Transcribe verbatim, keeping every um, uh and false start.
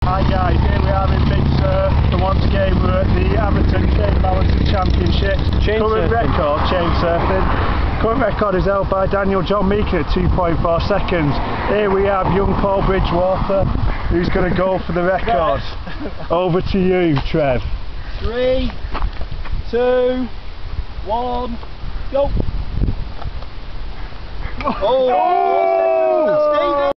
Hi guys, here we are in Big Sur, and once again we're at the Amerton Chain Balancing Championship. Chain Current surfing. record, chain surfing. Current record is held by Daniel John Meakin at two point four seconds. Here we have young Paul Bridgewater, who's going to go for the record. Over to you, Trev. Three, two, one, go! Oh!